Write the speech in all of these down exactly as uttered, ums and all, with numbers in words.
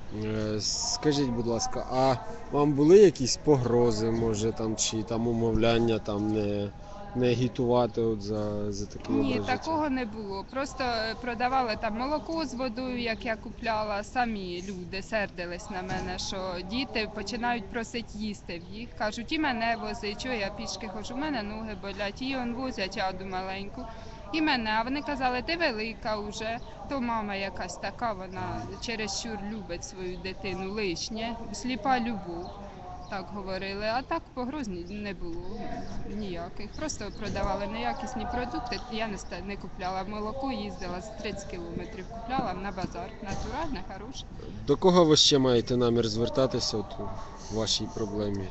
Е, Скажіть, будь ласка, а вам були якісь погрози, може там, чи там умовляння там не, не агітувати от за, за такий Ні, образ життя? такого не було. Просто е, продавали там молоко з водою, як я купляла. Самі люди сердились на мене, що діти починають просити їсти в їх. Кажуть, і мене вози, що я пішки ходжу, у мене ноги болять, і он возять аду маленьку. І мене, а вони казали, ти велика вже, то мама якась така, вона чересчур любить свою дитину лишнє, сліпа любов. Так говорили, а так погроз ні- не було ніяких. Просто продавали неякісні продукти. Я не ста- не купляла молоко, їздила з тридцять кілометрів, купляла на базар. Натуральне, хороше. До кого ви ще маєте намір звертатися от у вашій проблемі?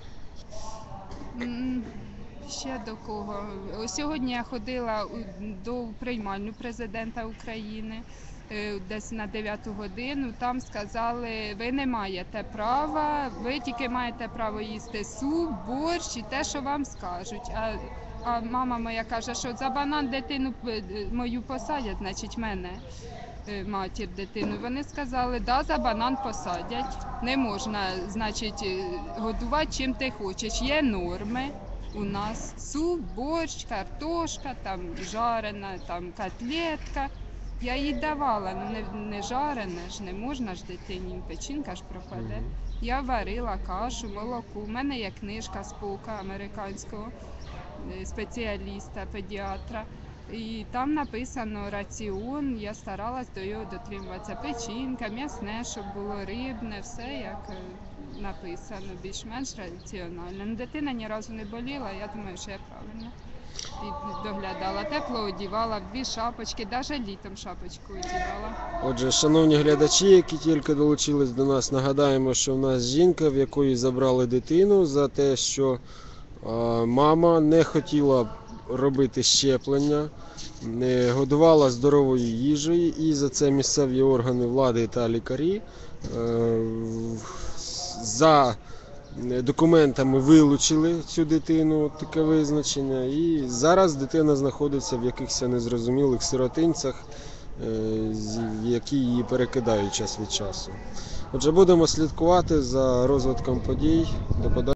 М, Ще до кого? О, Сьогодні я ходила у- до приймальню президента України е, десь на дев'яту годину. Там сказали, ви не маєте права, ви тільки маєте право їсти суп, борщ і те, що вам скажуть. А, а мама моя каже, що за банан дитину е, мою посадять, значить мене. е, Матір дитину. Вони сказали, да, за банан посадять. Не можна, значить, е, годувати чим ти хочеш. Є норми у нас: суп, борщ, картошка, там жарена, там котлетка. Я їй давала, ну не, не жарене ж, не можна ж дитині, печінка ж пропаде. Мгм. Я варила кашу, молоко. У мене є книжка з полка американського е, спеціаліста, педіатра. І там написано раціон, я старалась до його дотримуватися. Печінка, м'ясне, щоб було рибне, все як е, написано, більш-менш раціонально. Ну, дитина ні разу не боліла, я думаю, що я правильно і доглядала. Тепло одівала, дві шапочки, навіть літом шапочку одівала. Отже, шановні глядачі, які тільки долучились до нас, нагадаємо, що в нас жінка, в якої забрали дитину за те, що е, мама не хотіла робити щеплення, не годувала здоровою їжею, і за це місцеві органи влади та лікарі е, за документами вилучили цю дитину, таке визначення, і зараз дитина знаходиться в якихось незрозумілих сиротинцях, е, з- в які її перекидають час від часу. Отже, будемо слідкувати за розвитком подій. До подальшого.